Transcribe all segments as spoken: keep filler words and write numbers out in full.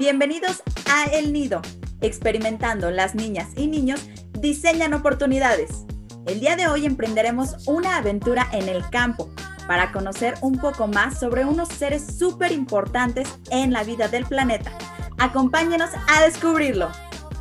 Bienvenidos a El Nido. Experimentando, las niñas y niños diseñan oportunidades. El día de hoy emprenderemos una aventura en el campo para conocer un poco más sobre unos seres súper importantes en la vida del planeta. Acompáñenos a descubrirlo.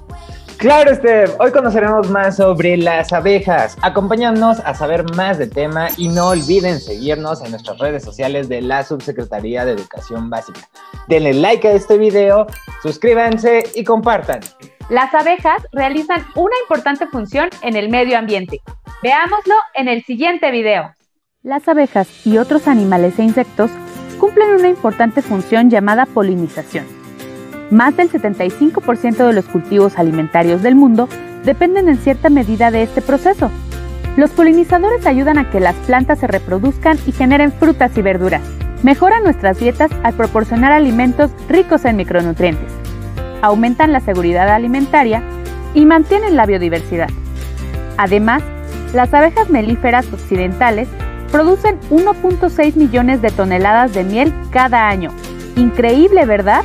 Claro, Steph, hoy conoceremos más sobre las abejas. Acompáñanos a saber más del tema y no olviden seguirnos en nuestras redes sociales de la Subsecretaría de Educación Básica. Denle like a este video, suscríbanse y compartan. Las abejas realizan una importante función en el medio ambiente. Veámoslo en el siguiente video. Las abejas y otros animales e insectos cumplen una importante función llamada polinización. Más del setenta y cinco por ciento de los cultivos alimentarios del mundo dependen en cierta medida de este proceso. Los polinizadores ayudan a que las plantas se reproduzcan y generen frutas y verduras. Mejoran nuestras dietas al proporcionar alimentos ricos en micronutrientes. Aumentan la seguridad alimentaria y mantienen la biodiversidad. Además, las abejas melíferas occidentales producen uno punto seis millones de toneladas de miel cada año. Increíble, ¿verdad?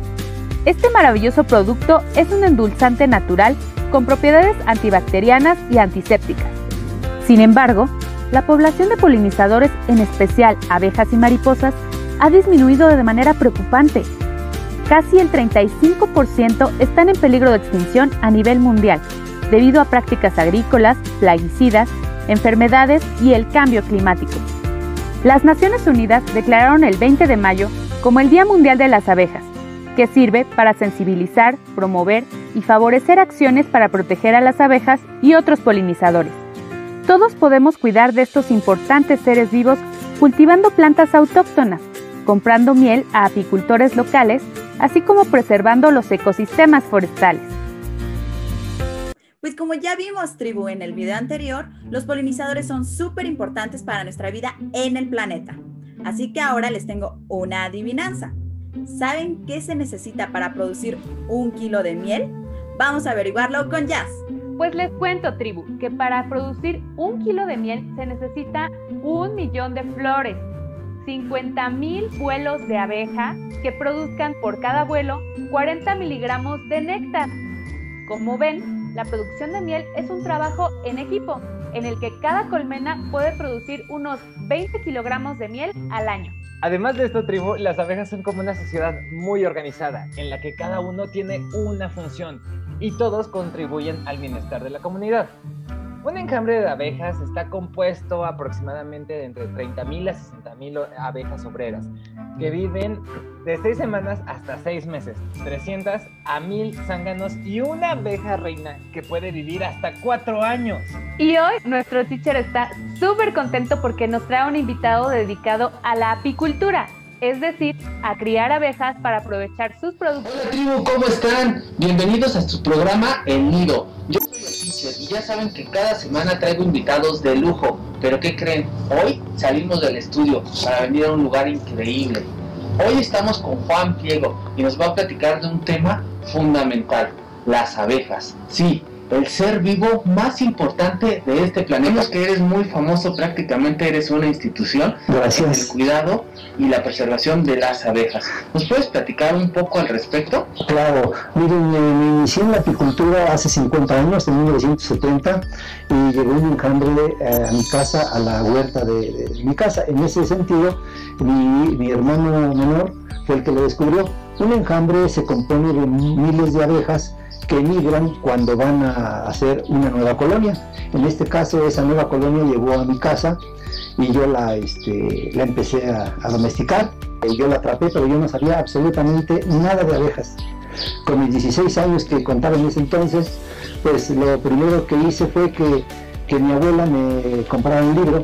Este maravilloso producto es un endulzante natural con propiedades antibacterianas y antisépticas. Sin embargo, la población de polinizadores, en especial abejas y mariposas, ha disminuido de manera preocupante. Casi el treinta y cinco por ciento están en peligro de extinción a nivel mundial, debido a prácticas agrícolas, plaguicidas, enfermedades y el cambio climático. Las Naciones Unidas declararon el veinte de mayo como el Día Mundial de las Abejas, que sirve para sensibilizar, promover y favorecer acciones para proteger a las abejas y otros polinizadores. Todos podemos cuidar de estos importantes seres vivos cultivando plantas autóctonas, comprando miel a apicultores locales, así como preservando los ecosistemas forestales. Pues como ya vimos, tribu, en el video anterior, los polinizadores son súper importantes para nuestra vida en el planeta. Así que ahora les tengo una adivinanza. ¿Saben qué se necesita para producir un kilo de miel? Vamos a averiguarlo con Jazz. Pues les cuento, tribu, que para producir un kilo de miel se necesita un millón de flores, cincuenta mil vuelos de abeja que produzcan por cada vuelo cuarenta miligramos de néctar. Como ven, la producción de miel es un trabajo en equipo, en el que cada colmena puede producir unos veinte kilogramos de miel al año. Además de esto, tribu, las abejas son como una sociedad muy organizada, en la que cada uno tiene una función y todos contribuyen al bienestar de la comunidad. Un enjambre de abejas está compuesto aproximadamente de entre treinta mil a sesenta mil abejas obreras, que viven de seis semanas hasta seis meses, trescientos a mil zánganos y una abeja reina que puede vivir hasta cuatro años. Y hoy nuestro teacher está súper contento porque nos trae un invitado dedicado a la apicultura, es decir, a criar abejas para aprovechar sus productos. Hola tribu, ¿cómo están? Bienvenidos a su programa El Nido. Yo soy el teacher y ya saben que cada semana traigo invitados de lujo, pero ¿qué creen? Hoy salimos del estudio para venir a un lugar increíble. Hoy estamos con Juan Pliego y nos va a platicar de un tema fundamental, las abejas. Sí, el ser vivo más importante de este planeta. Vemos que eres muy famoso, prácticamente eres una institución. Gracias. En el cuidado y la preservación de las abejas. ¿Nos puedes platicar un poco al respecto? Claro, miren, me, me inicié en la apicultura hace cincuenta años, en mil novecientos setenta, y llegó un enjambre eh, a mi casa, a la huerta de, de mi casa. En ese sentido, mi, mi hermano menor fue el que lo descubrió. Un enjambre se compone de miles de abejas que emigran cuando van a hacer una nueva colonia. En este caso, esa nueva colonia llegó a mi casa y yo la, este, la empecé a, a domesticar. Yo la atrapé, pero yo no sabía absolutamente nada de abejas. Con mis dieciséis años que contaba en ese entonces, pues lo primero que hice fue que, que mi abuela me comprara un libro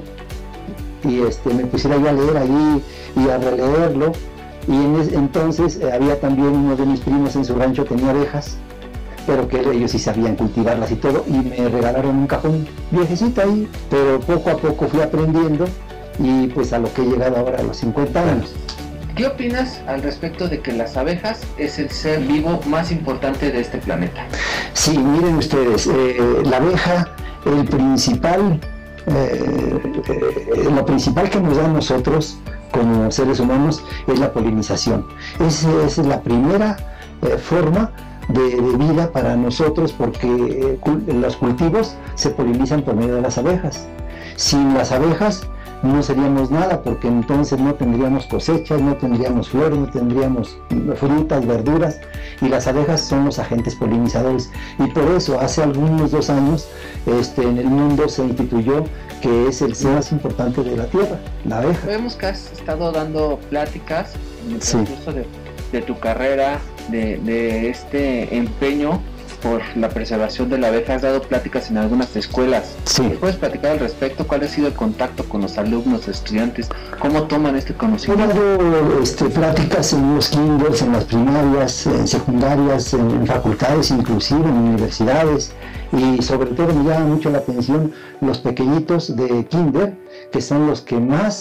y este, me pusiera yo a leer allí y a releerlo. Y en ese entonces eh, había también uno de mis primos en su rancho, tenía abejas, pero que ellos sí sabían cultivarlas y todo, y me regalaron un cajón viejecito ahí, pero poco a poco fui aprendiendo y pues a lo que he llegado ahora a los cincuenta años. ¿Qué opinas al respecto de que las abejas es el ser vivo más importante de este planeta? Sí, miren ustedes, eh, la abeja, el principal, eh, eh, lo principal que nos da a nosotros como seres humanos es la polinización. Es, es la primera eh, forma de, de vida para nosotros, porque eh, cul los cultivos se polinizan por medio de las abejas. Sin las abejas no seríamos nada, porque entonces no tendríamos cosechas, no tendríamos flores, no tendríamos frutas, verduras, y las abejas son los agentes polinizadores. Y por eso hace algunos dos años este, en el mundo se instituyó que es el ser más importante de la tierra, la abeja. Vemos que has estado dando pláticas en el transcurso sí. de, de tu carrera, de, de este empeño por la preservación de la abeja. Has dado pláticas en algunas escuelas. Sí. ¿Puedes platicar al respecto? ¿Cuál ha sido el contacto con los alumnos, estudiantes? ¿Cómo toman este conocimiento? He dado este, pláticas en los kinders, en las primarias, en secundarias, en, en facultades, inclusive en universidades, y sobre todo me llama mucho la atención los pequeñitos de kinder, que son los que más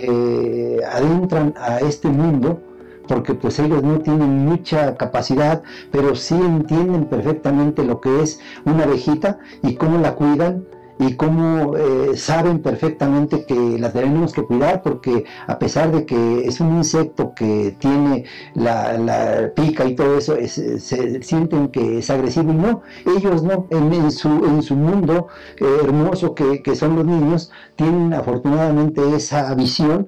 se adentran a este mundo, porque pues ellos no tienen mucha capacidad, pero sí entienden perfectamente lo que es una abejita y cómo la cuidan, y cómo eh, saben perfectamente que la tenemos que cuidar, porque a pesar de que es un insecto que tiene la, la pica y todo eso, es, se sienten que es agresivo, y no, ellos no, en, en, su, en su mundo eh, hermoso que, que son los niños, tienen afortunadamente esa visión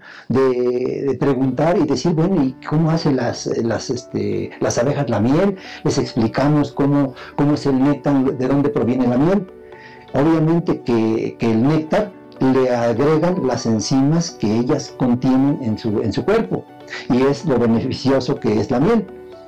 de, de preguntar y decir, bueno, ¿y cómo hacen las, las, este, las abejas la miel? Les explicamos cómo, cómo es el néctar, de dónde proviene la miel. Obviamente que, que el néctar le agregan las enzimas que ellas contienen en su, en su cuerpo, y es lo beneficioso que es la miel.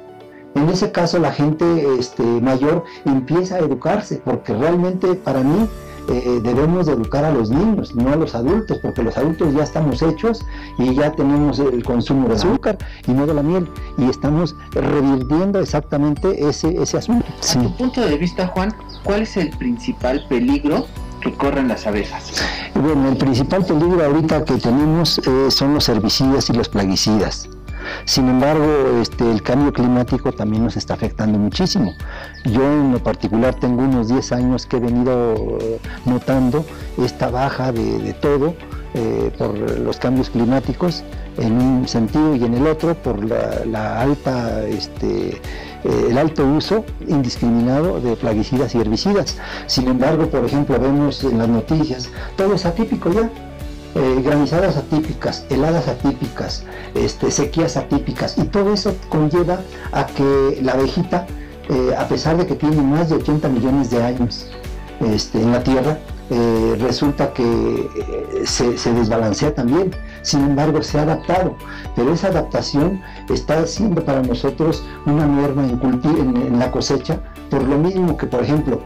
En ese caso la gente este, mayor empieza a educarse, porque realmente para mí eh, debemos de educar a los niños, no a los adultos, porque los adultos ya estamos hechos y ya tenemos el consumo de azúcar y no de la miel, y estamos revirtiendo exactamente ese, ese asunto. Sí. A tu punto de vista, Juan, ¿cuál es el principal peligro que corren las abejas? Bueno, el principal peligro ahorita que tenemos eh, son los herbicidas y los plaguicidas. Sin embargo, este, el cambio climático también nos está afectando muchísimo. Yo en lo particular tengo unos diez años que he venido eh, notando esta baja de, de todo eh, por los cambios climáticos en un sentido, y en el otro por la, la alta, este, eh, el alto uso indiscriminado de plaguicidas y herbicidas. Sin embargo, por ejemplo, vemos en las noticias, todo es atípico ya. Eh, granizadas atípicas, heladas atípicas, este, sequías atípicas, y todo eso conlleva a que la abejita, eh, a pesar de que tiene más de ochenta millones de años este, en la Tierra, eh, resulta que eh, se, se desbalancea también. Sin embargo, se ha adaptado, pero esa adaptación está siendo para nosotros una merma en, en, en la cosecha, por lo mismo que, por ejemplo,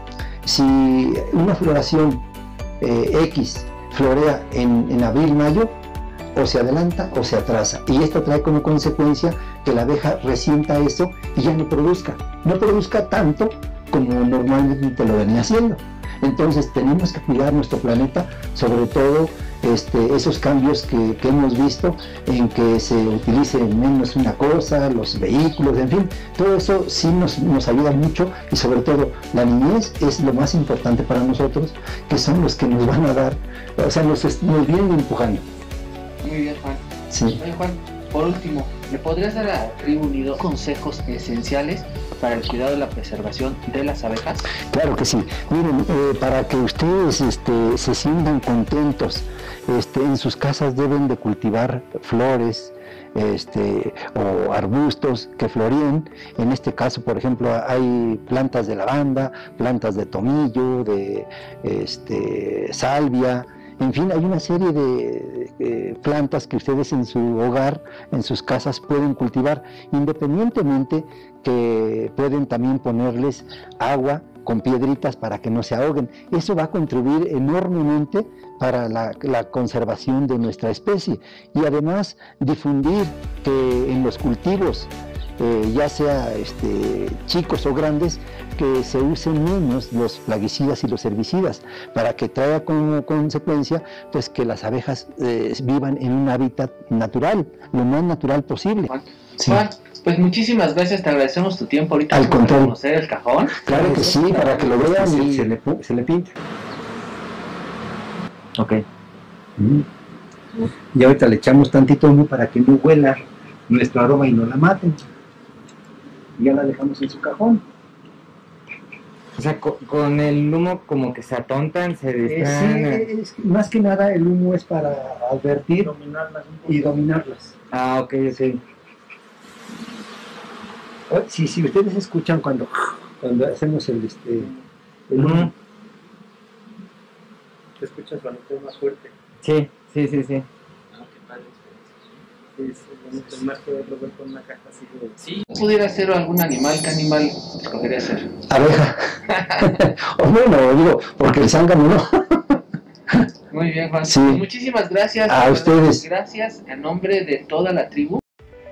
si una floración eh, X florea en, en abril, mayo, o se adelanta o se atrasa, y esto trae como consecuencia que la abeja resienta eso y ya no produzca, no produzca tanto como normalmente lo venía haciendo. Entonces tenemos que cuidar nuestro planeta, sobre todo este, esos cambios que, que hemos visto, en que se utilice menos una cosa, los vehículos, en fin, todo eso sí nos, nos ayuda mucho, y sobre todo la niñez es lo más importante para nosotros, que son los que nos van a dar, o sea, nos, nos vienen empujando. Muy bien, Juan. Sí. Oye, Juan, por último, ¿le podrías dar a Tribu Unido consejos esenciales para el cuidado de la preservación de las abejas? Claro que sí. Miren, eh, para que ustedes este, se sientan contentos, este, en sus casas deben de cultivar flores, este, o arbustos que floríen. En este caso, por ejemplo, hay plantas de lavanda, plantas de tomillo, de este, salvia. En fin, hay una serie de eh, plantas que ustedes en su hogar, en sus casas, pueden cultivar, independientemente que pueden también ponerles agua con piedritas para que no se ahoguen. Eso va a contribuir enormemente para la, la conservación de nuestra especie, y además difundir que en los cultivos, Eh, ya sea este, chicos o grandes, que se usen menos los plaguicidas y los herbicidas, para que traiga como consecuencia pues que las abejas eh, vivan en un hábitat natural, lo más natural posible. Juan, sí. Juan, pues muchísimas gracias, te agradecemos tu tiempo ahorita. Al por contrario. conocer el cajón. Claro que sí, para que lo vean y se le, se le pinte. Ok. Mm. Y ahorita le echamos tantito humo para que no huela nuestro aroma y no la maten. y ya la dejamos en su cajón. O sea, con, con el humo como que se atontan, se distraen. Eh, sí, es, más que nada el humo es para advertir dominarlas y dominarlas. Ah, ok, sí. Si, si ustedes escuchan cuando, cuando hacemos el, este, el humo, Uh-huh. ¿te escuchas cuando es más fuerte? Sí, sí, sí, sí. Ah, qué padre experiencia. Sí, es bonito, más poderlo ver con una caja así de... Si pudiera ser algún animal, ¿qué animal escogería ser? Abeja. O bueno, digo, porque el zángano no. Muy bien, Juan. Sí. Pues muchísimas gracias. A ustedes. Gracias en nombre de toda la tribu.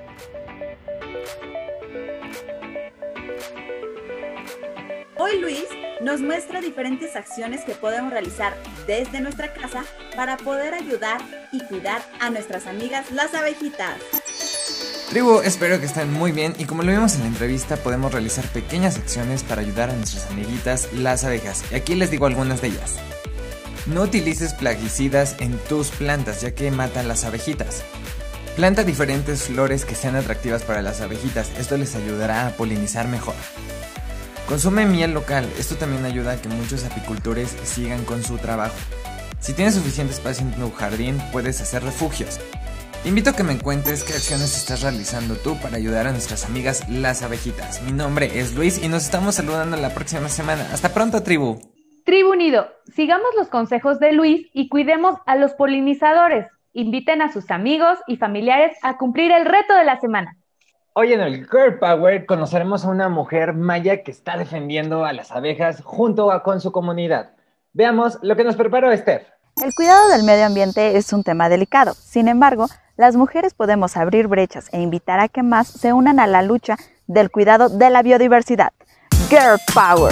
Hoy Luis nos muestra diferentes acciones que podemos realizar desde nuestra casa para poder ayudar y cuidar a nuestras amigas las abejitas. Tribu, espero que estén muy bien y como lo vimos en la entrevista podemos realizar pequeñas acciones para ayudar a nuestras amiguitas las abejas. Y aquí les digo algunas de ellas. No utilices plaguicidas en tus plantas ya que matan las abejitas. Planta diferentes flores que sean atractivas para las abejitas, esto les ayudará a polinizar mejor. Consume miel local, esto también ayuda a que muchos apicultores sigan con su trabajo. Si tienes suficiente espacio en tu jardín, puedes hacer refugios. Te invito a que me cuentes qué acciones estás realizando tú para ayudar a nuestras amigas las abejitas. Mi nombre es Luis y nos estamos saludando la próxima semana. Hasta pronto, tribu. Tribu Unido, sigamos los consejos de Luis y cuidemos a los polinizadores. Inviten a sus amigos y familiares a cumplir el reto de la semana. Hoy en el Girl Power conoceremos a una mujer maya que está defendiendo a las abejas junto a, con su comunidad. Veamos lo que nos preparó Steph. El cuidado del medio ambiente es un tema delicado. Sin embargo, las mujeres podemos abrir brechas e invitar a que más se unan a la lucha del cuidado de la biodiversidad. Girl Power.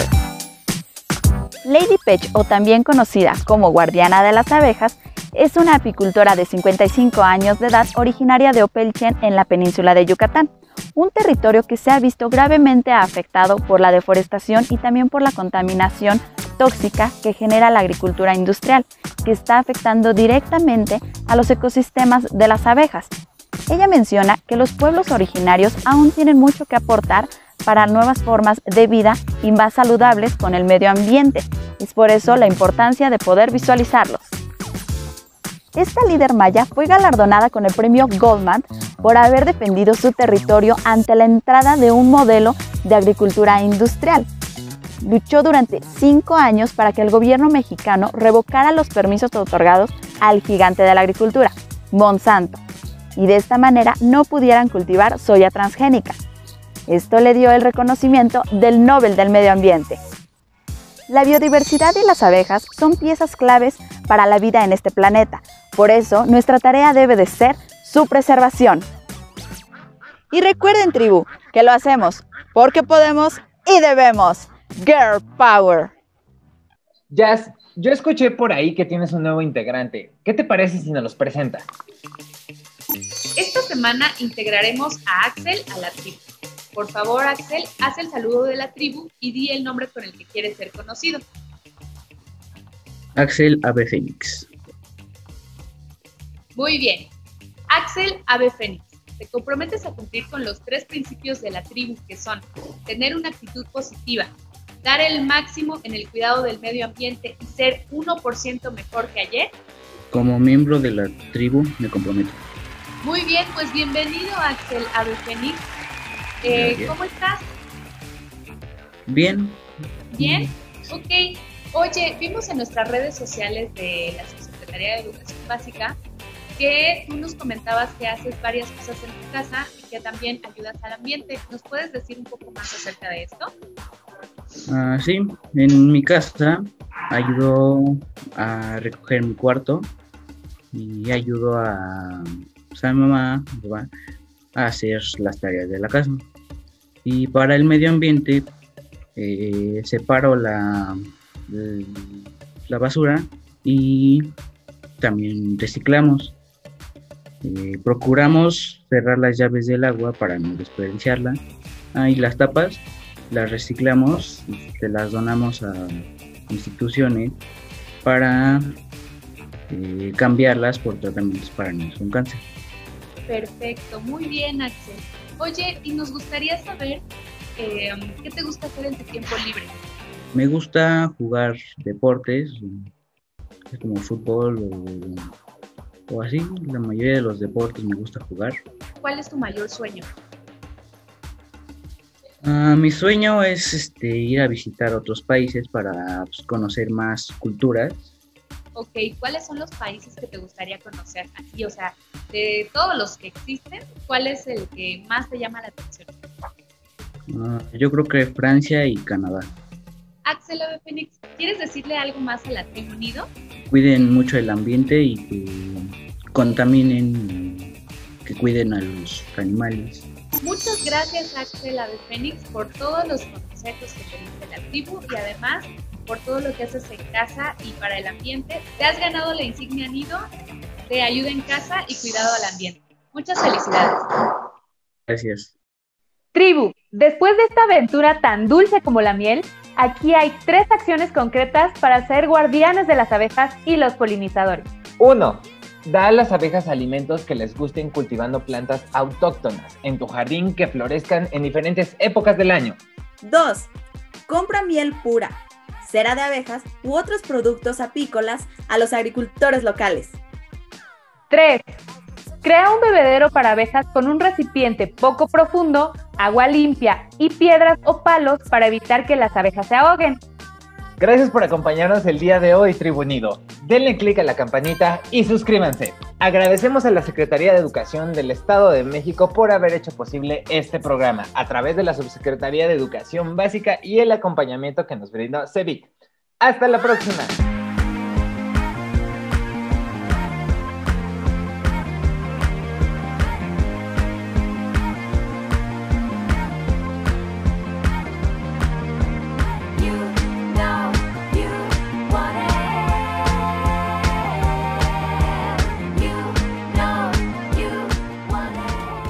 Lady Pech, o también conocida como guardiana de las abejas, es una apicultora de cincuenta y cinco años de edad originaria de Opelchen en la península de Yucatán, un territorio que se ha visto gravemente afectado por la deforestación y también por la contaminación tóxica que genera la agricultura industrial, que está afectando directamente a los ecosistemas de las abejas. Ella menciona que los pueblos originarios aún tienen mucho que aportar para nuevas formas de vida y más saludables con el medio ambiente. Es por eso la importancia de poder visualizarlos. Esta líder maya fue galardonada con el premio Goldman por haber defendido su territorio ante la entrada de un modelo de agricultura industrial. Luchó durante cinco años para que el gobierno mexicano revocara los permisos otorgados al gigante de la agricultura, Monsanto, y de esta manera no pudieran cultivar soya transgénica. Esto le dio el reconocimiento del Nobel del Medio Ambiente. La biodiversidad y las abejas son piezas claves para la vida en este planeta. Por eso, nuestra tarea debe de ser su preservación. Y recuerden, tribu, que lo hacemos porque podemos y debemos. Girl Power. Jazz, yo escuché por ahí que tienes un nuevo integrante. ¿Qué te parece si nos los presenta? Esta semana integraremos a Axel a la tribu. Por favor, Axel, haz el saludo de la tribu y di el nombre con el que quieres ser conocido. Axel Ave Fénix. Muy bien. Axel Ave Fénix, te comprometes a cumplir con los tres principios de la tribu, que son tener una actitud positiva, dar el máximo en el cuidado del medio ambiente y ser uno por ciento mejor que ayer. Como miembro de la tribu me comprometo. Muy bien, pues bienvenido, Axel Ave Fénix. Eh, ¿Cómo estás? Bien. Bien, ok. Oye, vimos en nuestras redes sociales de la Subsecretaría de Educación Básica que tú nos comentabas que haces varias cosas en tu casa y que también ayudas al ambiente. ¿Nos puedes decir un poco más acerca de esto? Uh, sí, en mi casa ayudo a recoger mi cuarto y ayudo a, pues, a mi mamá a hacer las tareas de la casa. Y para el medio ambiente eh, separo la, la basura y también reciclamos. Eh, procuramos cerrar las llaves del agua para no desperdiciarla. Ah, y las tapas las reciclamos y se las donamos a instituciones para eh, cambiarlas por tratamientos para niños con cáncer. Perfecto, muy bien, Axel. Oye, y nos gustaría saber eh, ¿qué te gusta hacer en tu tiempo libre? Me gusta jugar deportes, como fútbol o, o así. La mayoría de los deportes me gusta jugar. ¿Cuál es tu mayor sueño? Uh, mi sueño es este, ir a visitar otros países para pues, conocer más culturas. Ok, ¿cuáles son los países que te gustaría conocer? Así, o sea, de todos los que existen, ¿cuál es el que más te llama la atención? Uh, yo creo que Francia y Canadá. Axel Ave Fénix, ¿quieres decirle algo más a la Tribu Nido? Cuiden mucho el ambiente y que contaminen, que cuiden a los animales. Muchas gracias, Axel Ave Fénix, por todos los consejos que te dice la tribu y además por todo lo que haces en casa y para el ambiente. Te has ganado la insignia Nido de ayuda en casa y cuidado al ambiente. Muchas felicidades. Gracias. Tribu, después de esta aventura tan dulce como la miel, aquí hay tres acciones concretas para ser guardianes de las abejas y los polinizadores. Uno. Da a las abejas alimentos que les gusten cultivando plantas autóctonas en tu jardín que florezcan en diferentes épocas del año. dos. Compra miel pura, cera de abejas u otros productos apícolas a los agricultores locales. tres. Crea un bebedero para abejas con un recipiente poco profundo, agua limpia y piedras o palos para evitar que las abejas se ahoguen. Gracias por acompañarnos el día de hoy, Tribu Nido. Denle clic a la campanita y suscríbanse. Agradecemos a la Secretaría de Educación del Estado de México por haber hecho posible este programa a través de la Subsecretaría de Educación Básica y el acompañamiento que nos brindó CEBIC. ¡Hasta la próxima!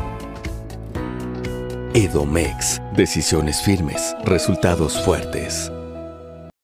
Edomex. Decisiones firmes, resultados fuertes.